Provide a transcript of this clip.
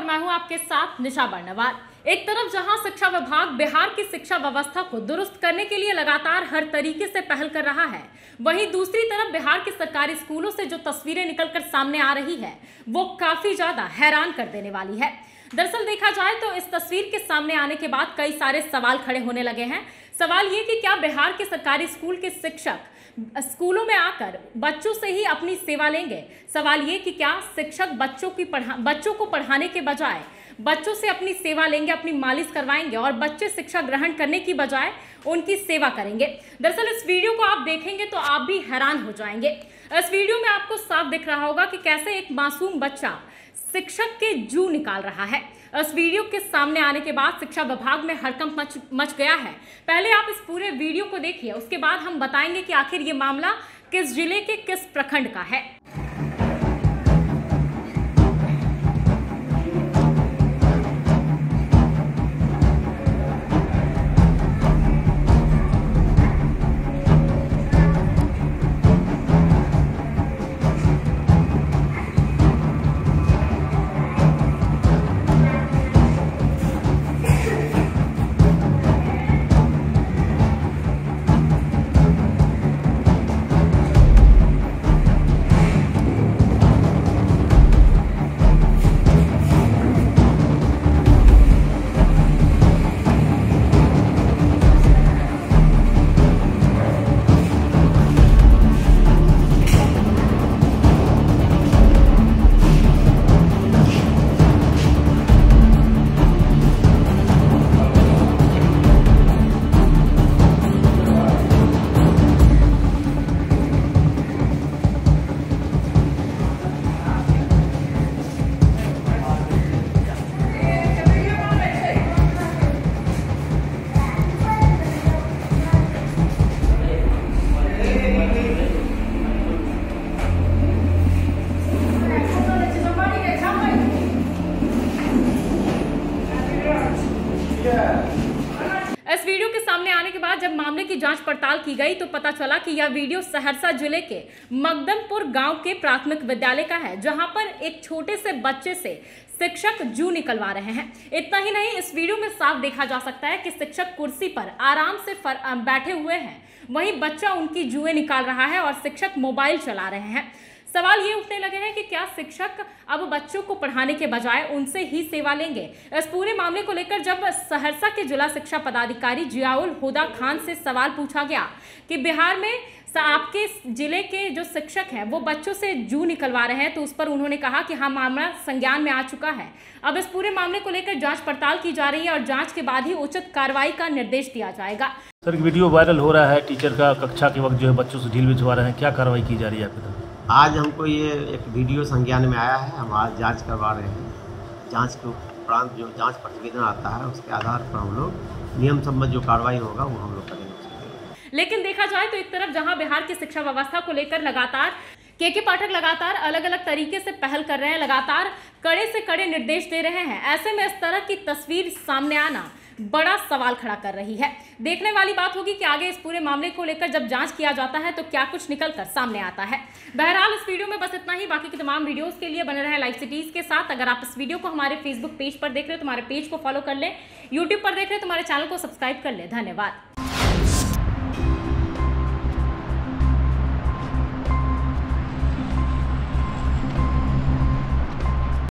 मैं हूं आपके साथ निशा बर्नवाल। एक तरफ जहां शिक्षा विभाग बिहार की शिक्षा व्यवस्था को दुरुस्त करने के लिए लगातार हर तरीके से पहल कर रहा है, वहीं दूसरी तरफ बिहार के सरकारी स्कूलों से जो तस्वीरें निकलकर सामने आ रही है वो काफी ज्यादा हैरान कर देने वाली है। दरअसल देखा जाए तो इस तस्वीर के सामने आने के बाद कई सारे सवाल खड़े होने लगे हैं। सवाल ये कि क्या बिहार के सरकारी स्कूल के शिक्षक स्कूलों में आकर बच्चों से ही अपनी सेवा लेंगे? सवाल ये कि क्या शिक्षक बच्चों को पढ़ाने के बजाय बच्चों से अपनी सेवा लेंगे, अपनी मालिश करवाएंगे और बच्चे शिक्षा ग्रहण करने की बजाय उनकी सेवा करेंगे। दरअसल इस वीडियो को आप देखेंगे तो आप भी हैरान हो जाएंगे। इस वीडियो में आपको साफ दिख रहा होगा कि कैसे एक मासूम बच्चा शिक्षक के जू निकाल रहा है। इस वीडियो के सामने आने के बाद शिक्षा विभाग में हड़कंप मच गया है। पहले आप इस पूरे वीडियो को देखिए, उसके बाद हम बताएंगे कि आखिर ये मामला किस जिले के किस प्रखंड का है। इस वीडियो के सामने आने के बाद जब मामले की जांच पड़ताल की गई तो पता चला कि यह वीडियो सहरसा जिले के मगदनपुर गांव के प्राथमिक विद्यालय का है, जहां पर एक छोटे से बच्चे से शिक्षक जू निकलवा रहे हैं। इतना ही नहीं, इस वीडियो में साफ देखा जा सकता है कि शिक्षक कुर्सी पर आराम से बैठे हुए हैं, वहीं बच्चा उनकी जुएं निकाल रहा है और शिक्षक मोबाइल चला रहे हैं। सवाल ये उठने लगे हैं कि क्या शिक्षक अब बच्चों को पढ़ाने के बजाय उनसे ही सेवा लेंगे? इस पूरे मामले को लेकर जब सहरसा के जिला शिक्षा पदाधिकारी जियाउल हुदा खान से सवाल पूछा गया कि बिहार में आपके जिले के जो शिक्षक हैं वो बच्चों से जू निकलवा रहे हैं, तो उस पर उन्होंने कहा कि हाँ, मामला संज्ञान में आ चुका है। अब इस पूरे मामले को लेकर जांच पड़ताल की जा रही है और जांच के बाद ही उचित कार्रवाई का निर्देश दिया जाएगा। सर, वीडियो वायरल हो रहा है, टीचर का कक्षा के वक्त जो है बच्चों से ढील भिजवा रहे हैं, क्या कार्रवाई की जा रही है आपकी तरफ? आज हमको ये एक वीडियो संज्ञान में आया है, हम आज जांच करवा रहे हैं। जांच के उपरांत जो जांच प्रतिवेदन आता है उसके आधार पर हम लोग नियम सम्मत जो कार्रवाई होगा वो हम लोग करेंगे। लेकिन देखा जाए तो एक तरफ जहां बिहार की शिक्षा व्यवस्था को लेकर लगातार के पाठक लगातार अलग अलग तरीके से पहल कर रहे हैं, लगातार कड़े से कड़े निर्देश दे रहे हैं, ऐसे में इस तरह की तस्वीर सामने आना बड़ा सवाल खड़ा कर रही है। देखने वाली बात होगी कि आगे इस पूरे मामले को लेकर जब जांच किया जाता है तो क्या कुछ निकलकर सामने आता है। बहरहाल इस वीडियो में बस इतना ही। बाकी की तमाम वीडियोस के लिए बने रहें लाइव सिटीज के साथ। अगर आप इस वीडियो को हमारे फेसबुक पेज पर देख रहे हो तो हमारे पेज को फॉलो कर लें, यूट्यूब पर देख रहे हो तो हमारे चैनल को सब्सक्राइब कर लें। धन्यवाद।